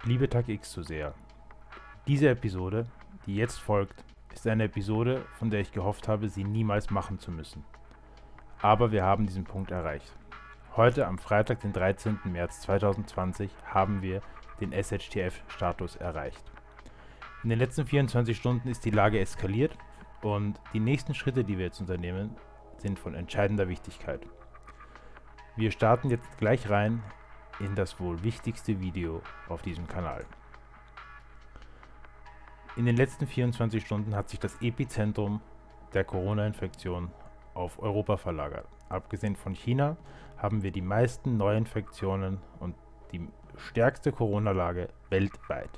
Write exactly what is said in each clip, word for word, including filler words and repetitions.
Liebe Tag X-Zuseher, diese Episode, die jetzt folgt, ist eine Episode, von der ich gehofft habe, sie niemals machen zu müssen. Aber wir haben diesen Punkt erreicht. Heute, am Freitag, den dreizehnten März zweitausendzwanzig, haben wir den S H T F-Status erreicht. In den letzten vierundzwanzig Stunden ist die Lage eskaliert und die nächsten Schritte, die wir jetzt unternehmen, sind von entscheidender Wichtigkeit. Wir starten jetzt gleich rein in das wohl wichtigste Video auf diesem Kanal. In den letzten vierundzwanzig Stunden hat sich das Epizentrum der Corona-Infektion auf Europa verlagert. Abgesehen von China haben wir die meisten Neuinfektionen und die stärkste Corona-Lage weltweit.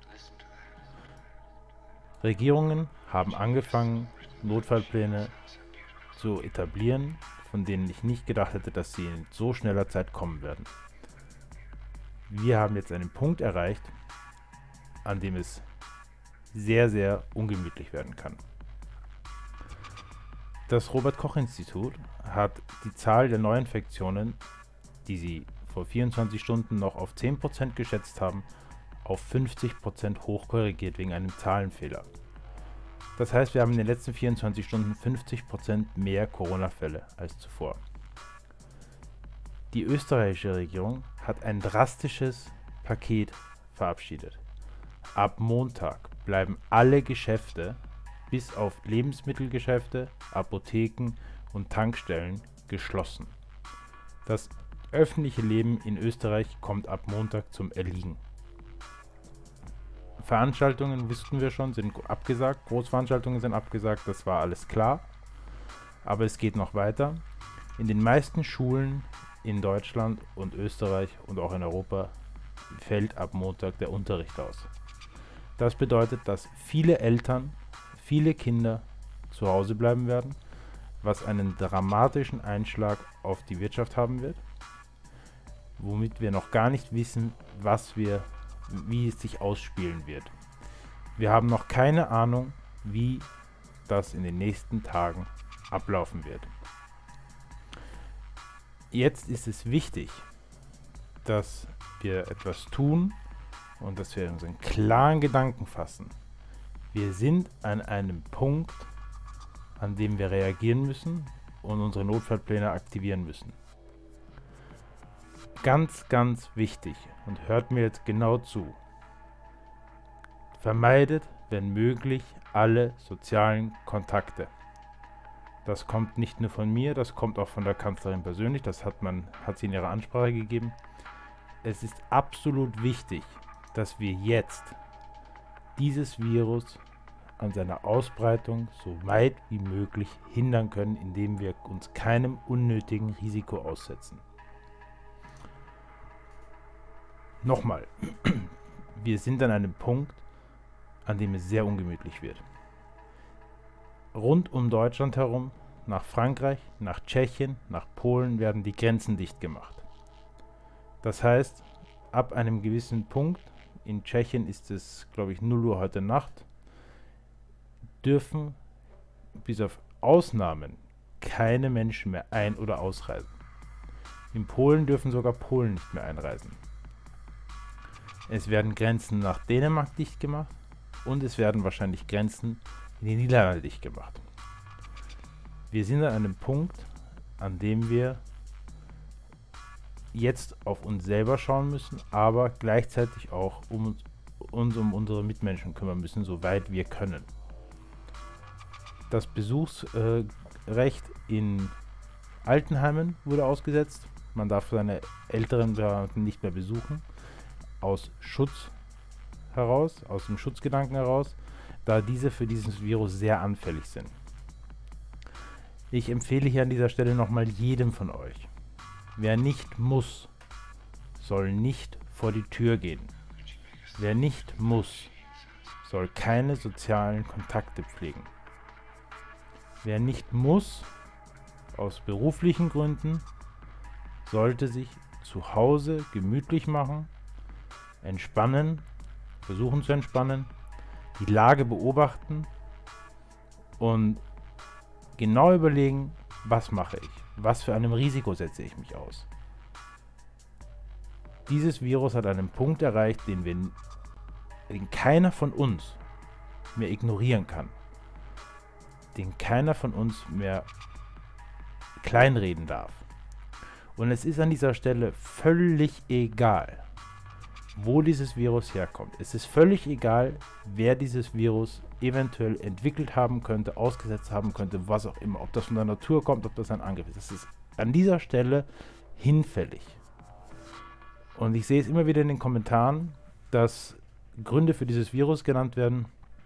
Regierungen haben angefangen, Notfallpläne zu etablieren, von denen ich nicht gedacht hätte, dass sie in so schneller Zeit kommen werden. Wir haben jetzt einen Punkt erreicht, an dem es sehr, sehr ungemütlich werden kann. Das Robert-Koch-Institut hat die Zahl der Neuinfektionen, die sie vor vierundzwanzig Stunden noch auf zehn Prozent geschätzt haben, auf fünfzig Prozent hochkorrigiert wegen einem Zahlenfehler. Das heißt, wir haben in den letzten vierundzwanzig Stunden fünfzig Prozent mehr Corona-Fälle als zuvor. Die österreichische Regierung hat ein drastisches Paket verabschiedet. Ab Montag bleiben alle Geschäfte, bis auf Lebensmittelgeschäfte, Apotheken und Tankstellen, geschlossen. Das öffentliche Leben in Österreich kommt ab Montag zum Erliegen. Veranstaltungen, wussten wir schon, sind abgesagt, Großveranstaltungen sind abgesagt, das war alles klar. Aber es geht noch weiter. In den meisten Schulen in Deutschland und Österreich und auch in Europa fällt ab Montag der Unterricht aus. Das bedeutet, dass viele Eltern, viele Kinder zu Hause bleiben werden, was einen dramatischen Einschlag auf die Wirtschaft haben wird, womit wir noch gar nicht wissen, was wir, wie es sich ausspielen wird. Wir haben noch keine Ahnung, wie das in den nächsten Tagen ablaufen wird. Jetzt ist es wichtig, dass wir etwas tun und dass wir unseren klaren Gedanken fassen. Wir sind an einem Punkt, an dem wir reagieren müssen und unsere Notfallpläne aktivieren müssen. Ganz, ganz wichtig, und hört mir jetzt genau zu. Vermeidet, wenn möglich, alle sozialen Kontakte. Das kommt nicht nur von mir, das kommt auch von der Kanzlerin persönlich, das hat, man, hat sie in ihrer Ansprache gegeben. Es ist absolut wichtig, dass wir jetzt dieses Virus an seiner Ausbreitung so weit wie möglich hindern können, indem wir uns keinem unnötigen Risiko aussetzen. Nochmal, wir sind an einem Punkt, an dem es sehr ungemütlich wird. Rund um Deutschland herum, nach Frankreich, nach Tschechien, nach Polen werden die Grenzen dicht gemacht. Das heißt, ab einem gewissen Punkt, in Tschechien ist es, glaube ich, null Uhr heute Nacht, dürfen bis auf Ausnahmen keine Menschen mehr ein- oder ausreisen. In Polen dürfen sogar Polen nicht mehr einreisen. Es werden Grenzen nach Dänemark dicht gemacht und es werden wahrscheinlich Grenzen in die Niederlande dicht gemacht. Wir sind an einem Punkt, an dem wir jetzt auf uns selber schauen müssen, aber gleichzeitig auch um uns, uns um unsere Mitmenschen kümmern müssen, soweit wir können. Das Besuchsrecht in Altenheimen wurde ausgesetzt. Man darf seine älteren Verwandten nicht mehr besuchen, aus Schutz heraus, aus dem Schutzgedanken heraus, da diese für dieses Virus sehr anfällig sind. Ich empfehle hier an dieser Stelle nochmal jedem von euch: Wer nicht muss, soll nicht vor die Tür gehen. Wer nicht muss, soll keine sozialen Kontakte pflegen. Wer nicht muss, aus beruflichen Gründen, sollte sich zu Hause gemütlich machen, entspannen, versuchen zu entspannen, die Lage beobachten und genau überlegen, was mache ich, was für einem Risiko setze ich mich aus. Dieses Virus hat einen Punkt erreicht, den, wir, den keiner von uns mehr ignorieren kann. Den keiner von uns mehr kleinreden darf. Und es ist an dieser Stelle völlig egal, wo dieses Virus herkommt. Es ist völlig egal, wer dieses Virus eventuell entwickelt haben könnte, ausgesetzt haben könnte, was auch immer. Ob das von der Natur kommt, ob das ein Angriff ist. Es ist an dieser Stelle hinfällig. Und ich sehe es immer wieder in den Kommentaren, dass Gründe für dieses Virus genannt werden.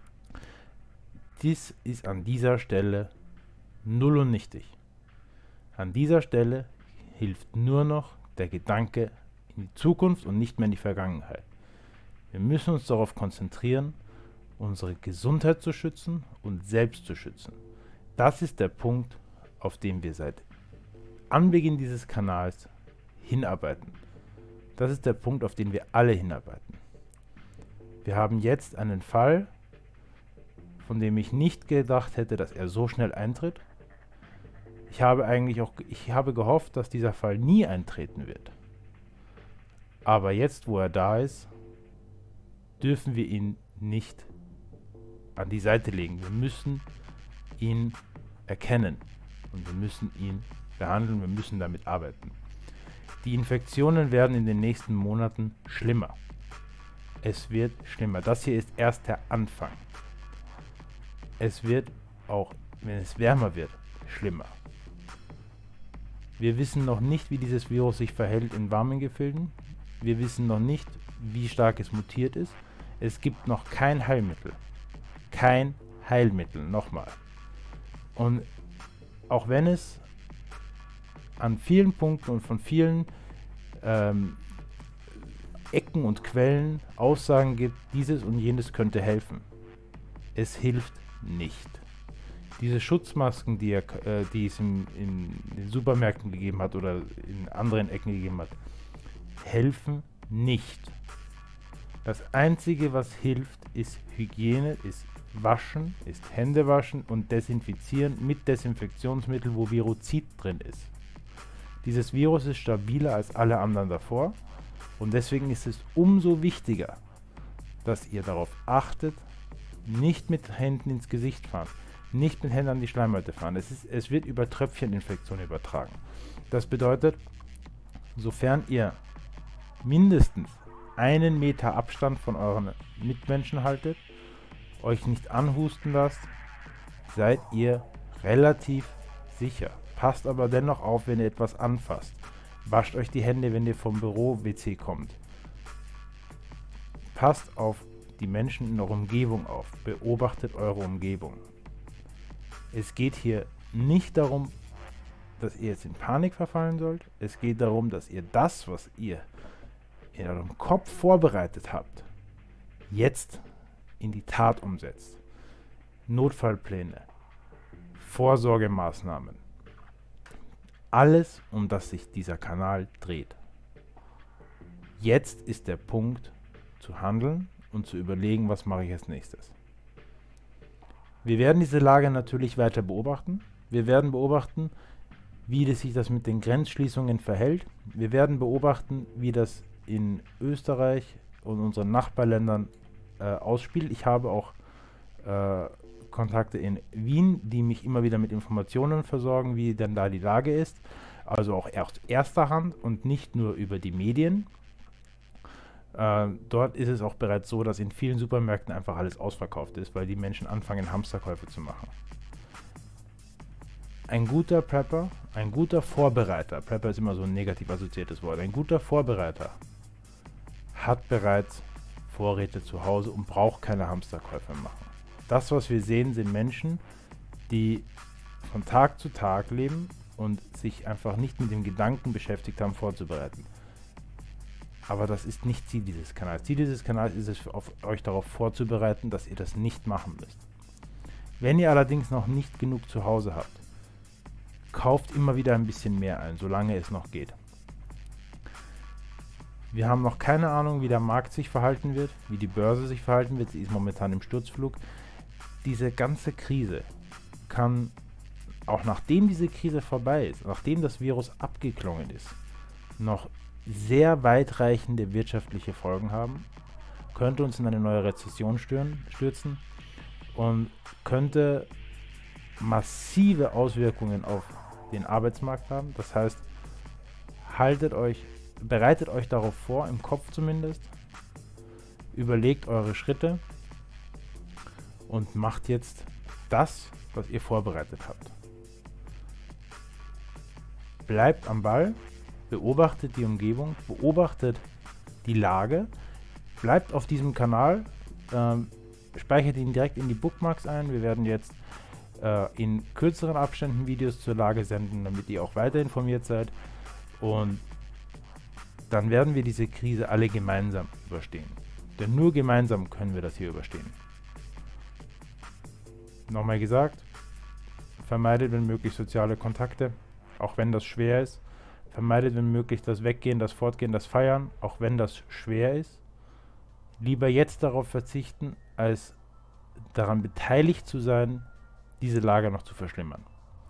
Dies ist an dieser Stelle null und nichtig. An dieser Stelle hilft nur noch der Gedanke in die Zukunft und nicht mehr in die Vergangenheit. Wir müssen uns darauf konzentrieren, unsere Gesundheit zu schützen und selbst zu schützen. Das ist der Punkt, auf den wir seit Anbeginn dieses Kanals hinarbeiten. Das ist der Punkt, auf den wir alle hinarbeiten. Wir haben jetzt einen Fall, von dem ich nicht gedacht hätte, dass er so schnell eintritt. Ich habe eigentlich auch, ich habe gehofft, dass dieser Fall nie eintreten wird. Aber jetzt, wo er da ist, dürfen wir ihn nicht an die Seite legen. Wir müssen ihn erkennen und wir müssen ihn behandeln, wir müssen damit arbeiten. Die Infektionen werden in den nächsten Monaten schlimmer. Es wird schlimmer. Das hier ist erst der Anfang. Es wird auch, wenn es wärmer wird, schlimmer. Wir wissen noch nicht, wie dieses Virus sich verhält in warmen Gefilden. Wir wissen noch nicht, wie stark es mutiert ist. Es gibt noch kein Heilmittel. Kein Heilmittel, nochmal. Und auch wenn es an vielen Punkten und von vielen ähm, Ecken und Quellen Aussagen gibt, dieses und jenes könnte helfen. Es hilft nicht. Diese Schutzmasken, die, er, äh, die es in, in den Supermärkten gegeben hat oder in anderen Ecken gegeben hat, helfen nicht. Das Einzige, was hilft, ist Hygiene, ist Waschen, ist Hände waschen und desinfizieren mit Desinfektionsmittel, wo Virozid drin ist. Dieses Virus ist stabiler als alle anderen davor und deswegen ist es umso wichtiger, dass ihr darauf achtet, nicht mit Händen ins Gesicht fahren, nicht mit Händen an die Schleimhäute fahren. Es, ist, es wird über Tröpfcheninfektionen übertragen. Das bedeutet, sofern ihr mindestens einen Meter Abstand von euren Mitmenschen haltet, euch nicht anhusten lasst, seid ihr relativ sicher. Passt aber dennoch auf, wenn ihr etwas anfasst. Wascht euch die Hände, wenn ihr vom Büro-W C kommt. Passt auf die Menschen in eurer Umgebung auf. Beobachtet eure Umgebung. Es geht hier nicht darum, dass ihr jetzt in Panik verfallen sollt. Es geht darum, dass ihr das, was ihr in eurem Kopf vorbereitet habt, jetzt in die Tat umsetzt. Notfallpläne, Vorsorgemaßnahmen. Alles, um das sich dieser Kanal dreht. Jetzt ist der Punkt zu handeln und zu überlegen, was mache ich als nächstes. Wir werden diese Lage natürlich weiter beobachten. Wir werden beobachten, wie sich das mit den Grenzschließungen verhält. Wir werden beobachten, wie das in Österreich und unseren Nachbarländern äh, ausspielt. Ich habe auch äh, Kontakte in Wien, die mich immer wieder mit Informationen versorgen, wie denn da die Lage ist. Also auch aus erster Hand und nicht nur über die Medien. Äh, dort ist es auch bereits so, dass in vielen Supermärkten einfach alles ausverkauft ist, weil die Menschen anfangen, Hamsterkäufe zu machen. Ein guter Prepper, ein guter Vorbereiter, Prepper ist immer so ein negativ assoziiertes Wort, ein guter Vorbereiter hat bereits Vorräte zu Hause und braucht keine Hamsterkäufe machen. Das, was wir sehen, sind Menschen, die von Tag zu Tag leben und sich einfach nicht mit dem Gedanken beschäftigt haben, vorzubereiten. Aber das ist nicht Ziel dieses Kanals. Ziel dieses Kanals ist es, auf euch darauf vorzubereiten, dass ihr das nicht machen müsst. Wenn ihr allerdings noch nicht genug zu Hause habt, kauft immer wieder ein bisschen mehr ein, solange es noch geht. Wir haben noch keine Ahnung, wie der Markt sich verhalten wird, wie die Börse sich verhalten wird. Sie ist momentan im Sturzflug. Diese ganze Krise kann, auch nachdem diese Krise vorbei ist, nachdem das Virus abgeklungen ist, noch sehr weitreichende wirtschaftliche Folgen haben, könnte uns in eine neue Rezession stören, stürzen und könnte massive Auswirkungen auf den Arbeitsmarkt haben. Das heißt, haltet euch, bereitet euch darauf vor, im Kopf zumindest, überlegt eure Schritte und macht jetzt das, was ihr vorbereitet habt. Bleibt am Ball, beobachtet die Umgebung, beobachtet die Lage, bleibt auf diesem Kanal, ähm, speichert ihn direkt in die Bookmarks ein. Wir werden jetzt äh, in kürzeren Abständen Videos zur Lage senden, damit ihr auch weiter informiert seid. Und dann werden wir diese Krise alle gemeinsam überstehen. Denn nur gemeinsam können wir das hier überstehen. Nochmal gesagt, vermeidet wenn möglich soziale Kontakte, auch wenn das schwer ist. Vermeidet wenn möglich das Weggehen, das Fortgehen, das Feiern, auch wenn das schwer ist. Lieber jetzt darauf verzichten, als daran beteiligt zu sein, diese Lage noch zu verschlimmern.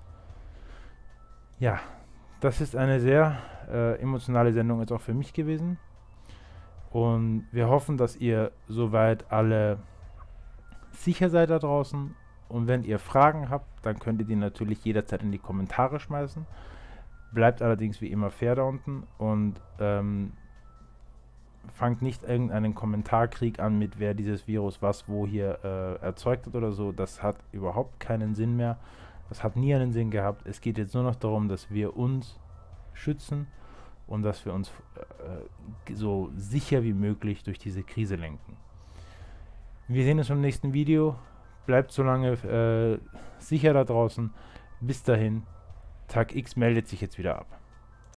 Ja, das ist eine sehr äh, emotionale Sendung jetzt auch für mich gewesen. Und wir hoffen, dass ihr soweit alle sicher seid da draußen. Und wenn ihr Fragen habt, dann könnt ihr die natürlich jederzeit in die Kommentare schmeißen. Bleibt allerdings wie immer fair da unten und ähm, fangt nicht irgendeinen Kommentarkrieg an mit wer dieses Virus was wo hier äh, erzeugt hat oder so. Das hat überhaupt keinen Sinn mehr. Das hat nie einen Sinn gehabt. Es geht jetzt nur noch darum, dass wir uns schützen und dass wir uns äh, so sicher wie möglich durch diese Krise lenken. Wir sehen uns beim nächsten Video. Bleibt so lange äh, sicher da draußen. Bis dahin. Tag X meldet sich jetzt wieder ab.